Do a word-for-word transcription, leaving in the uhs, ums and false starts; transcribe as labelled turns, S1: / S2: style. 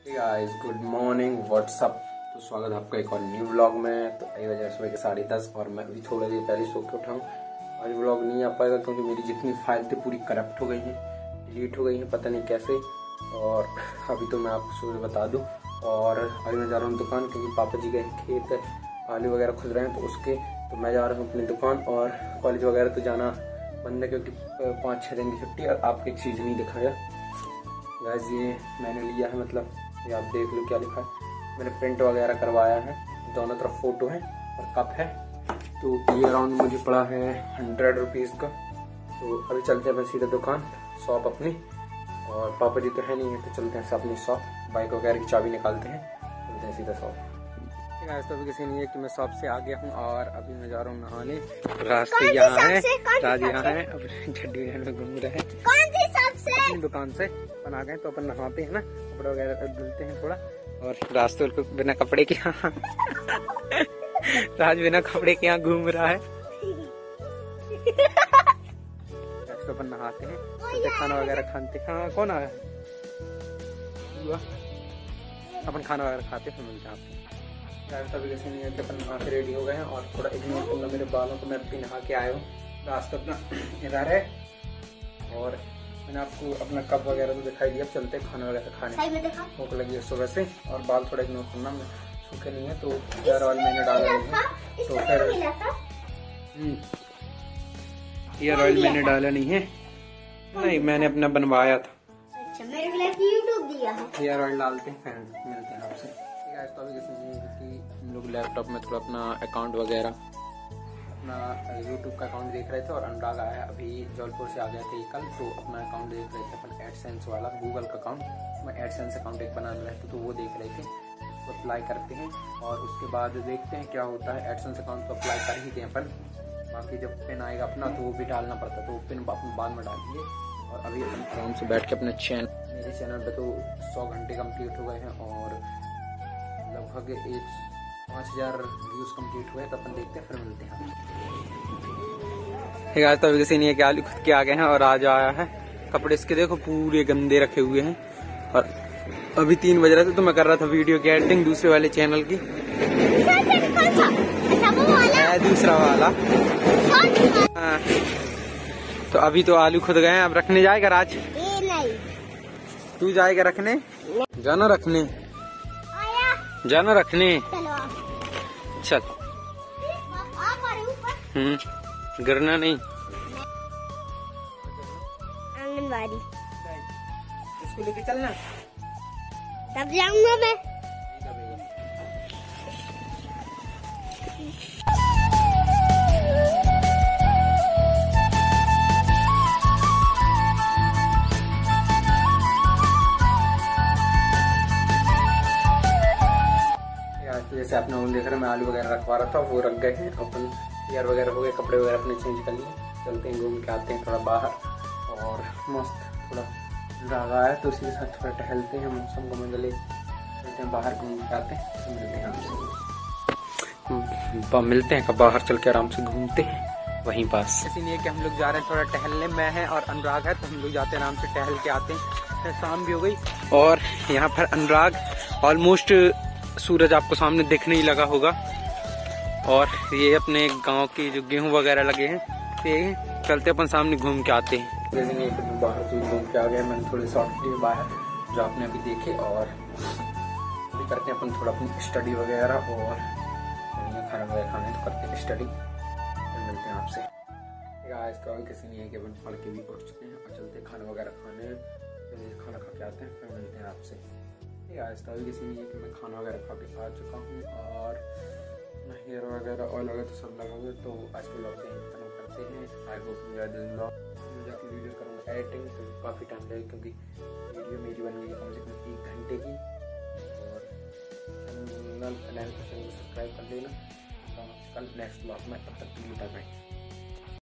S1: Guys good morning WhatsApp. तो स्वागत है आपका एक और न्यू व्लॉग में। तो आई बजे सुबह के साढ़े दस और मैं अभी थोड़ी देर पहले सो के उठा हूँ। आज व्लॉग नहीं आ पाएगा क्योंकि मेरी जितनी फाइल थी पूरी करप्ट हो गई हैं, डिलीट हो गई हैं, पता नहीं कैसे। और अभी तो मैं आपको सुबह बता दूँ। और अभी मैं जा रहा हूँ दुकान क्योंकि पापा जी गए खेत आलू वगैरह खुद रहे हैं तो उसके तो मैं जा रहा हूँ अपनी दुकान। और कॉलेज वगैरह तो जाना बंद है क्योंकि पाँच छः दिन की छुट्टी। और आपको एक चीज़ नहीं दिखाया गाइस, ये मैंने लिया है, मतलब ये आप देख लो क्या लिखा है। मैंने प्रिंट वगैरह करवाया है, दोनों तरफ फोटो है और कप है। तो ये अराउंड मुझे पड़ा है हंड्रेड रुपीज़ का। तो अभी चलते हैं मैं सीधा दुकान शॉप अपनी। और पापा जी तो है नहीं है तो चलते हैं अपनी शॉप, बाइक वगैरह की चाबी निकालते हैं, चलते हैं सीधा शॉप। तो अभी किसी नहीं है कि मैं शॉप से आ गया हूँ और अभी मैं जा रहा हूँ नहाने। रास्ते यहाँ है, राज यहाँ है, अब छड्डी में घूम रहे हैं अपनी दुकान से। अपन आ गए तो अपन नहाते हैं ना, कपड़े वगैरह धुलते हैं थोड़ा। और रास्ते बिना कपड़े के यहाँ राज बिना कपड़े के यहाँ घूम रहा है। तो अपन नहाते हैं, तो खाना वगैरह खाते। हाँ कौन आया? अपन खाना वगैरह खाते फिर मिलते हैं आपको। तभी कैसे नहीं है कि अपन नहा के रेडी हो गए हैं। और थोड़ा इग्नोर करूँगा मेरे बालों को, मैं भी नहा के आया हूँ। रास्ता अपना इधर है और मैंने आपको अपना कप वगैरह तो दिखाई दिया। चलते खाना वगैरह खाने, भूख लगी है सुबह से। और बाल थोड़ा इग्नोर करना, मैं सूखे नहीं है तो हेयर ऑयल मैंने डाला नहीं है तो फिर हेयर ऑयल मैंने डाला नहीं है। नहीं मैंने अपना बनवाया था।
S2: अच्छा, मेरे को यूट्यूब दिया है।
S1: हेयर ऑयल डालते हैं फिर मिलते हैं आपसे। तो अभी कि हम लोग लैपटॉप में थोड़ा अपना अकाउंट वगैरह अपना यूट्यूब का अकाउंट देख रहे थे। और अनुराग आया अभी जबलपुर से आ गया थे कल, तो अपना अकाउंट देख रहे थे अपन एडसेंस वाला, गूगल का अकाउंट। उसमें एडसेंस अकाउंट एक बनाना रहता तो वो देख रहे थे। उसको अप्लाई करते हैं और उसके बाद देखते हैं क्या होता है। एडसेंस अकाउंट तो अप्लाई कर ही दें अपन, बाकी जब पिन आएगा अपना तो वो भी डालना पड़ता, तो वो पिन अपन बाद में डालेंगे। और अभी अपन आराम से बैठ के अपने चैनल मेरे चैनल पर तो सौ घंटे कम्प्लीट हो गए हैं और लगभग एक पाँच हजार व्यूज कम्प्लीट हुए। तो अपन देखते हैं फिर मिलते हैं। आज तो अभी किसी नहीं है कि आलू खुद के आ गए हैं और आज आया है। कपड़े इसके देखो पूरे गंदे रखे हुए हैं। और अभी तीन बज रहे थे तो मैं कर रहा था वीडियो की एडिटिंग दूसरे वाले चैनल की। है दूसरा वाला। हाँ। तो अभी तो आलू खुद गए हैं, अब रखने जाएगा राज? नहीं। तू जाएगा रखने? जाना रखने, जाना रखने। चल। हम्म गिरना नहीं।
S2: आंगनबाड़ी
S1: इसको लेके चलना,
S2: तब जाऊंगा मैं।
S1: जैसे आपने वो देख रहे मैं आलू वगैरह रखवा रहा था, वो रख गए हैं। अपन यार वगैरह हो गए, कपड़े वगैरह अपने चेंज कर लिए। चलते हैं घूम के आते हैं थोड़ा बाहर। और मस्त थोड़ा रागा है तो उसी के साथ थोड़ा टहलते हैं, मौसम को मजा ले चलते हैं बाहर, घूम के आते हैं तो मिलते हैं आपसे। मिलते हैं कब बाहर चल के आराम से घूमते हैं वहीं पास। ऐसे नहीं है कि हम लोग जा रहे हैं थोड़ा टहलने, मैं है और अनुराग है तो हम लोग जाते हैं आराम से टहल के आते हैं। शाम भी हो गई और यहाँ पर अनुराग ऑलमोस्ट सूरज आपको सामने दिखने ही लगा होगा। और ये अपने गांव की जो गेहूं वगैरह लगे हैं तो चलते अपन सामने घूम के आते हैं। बाहर से घूम के आ गए, मैंने थोड़े शॉर्ट लिए बाहर जो आपने अभी देखे। और अभी करते हैं अपन थोड़ा अपनी स्टडी वगैरह और खाना वगैरह खाने तो करते हैं स्टडी, फिर मिलते हैं आपसे। आज तो अभी किसी नहीं है कि अपन पढ़ के भी उठ चुके हैं और चलते हैं खाना वगैरह खाने, खाना खा के आते हैं फिर मिलते हैं आपसे। आज तो अभी किसी नहीं है कि मैं खाना वगैरह खा के आ चुका हूँ और हेयर वगैरह ऑयल वगैरह तो सब लगा हुआ। तो आज के ब्लॉग से खत्म करते हैं। I hope enjoy this blog. मैं जाकर वीडियो करूँगा एडिटिंग तो काफ़ी टाइम लगेगा क्योंकि वीडियो मेरी बन गई कम से कम एक घंटे की। और चैनल चैनल को सब्सक्राइब कर देना। कल नेक्स्ट ब्लॉग में तब तक के लिए बाय बाय।